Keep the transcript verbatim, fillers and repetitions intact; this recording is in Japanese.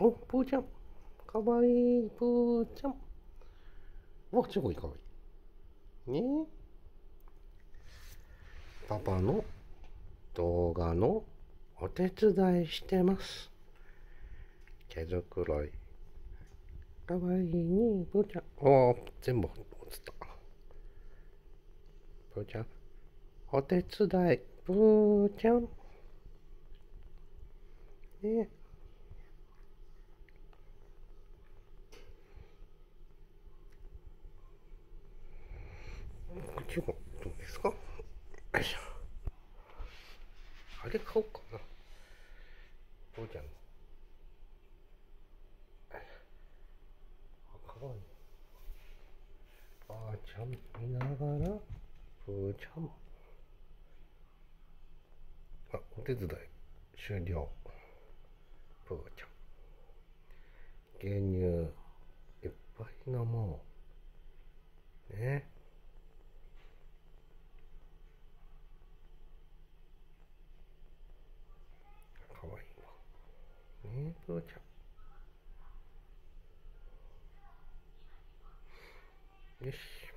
お、ぷーちゃん。かわいい、ぷーちゃん。わ、すごいかわいい。ねえ。パパの動画のお手伝いしてます。毛づくろい。かわいいね、ぷーちゃん。おー、全部落ちた。ぷーちゃん。お手伝い、ぷーちゃん。ねえ。こっちもどうですか？よいしょ。あれ買おうかな。ぷーちゃんの。あ、かわいい。ばあちゃん見ながら、ぷーちゃん。あ、お手伝い終了。ぷーちゃん。牛乳いっぱい飲もう。ね。かわいいわ。ね、ぷーちゃん。よし。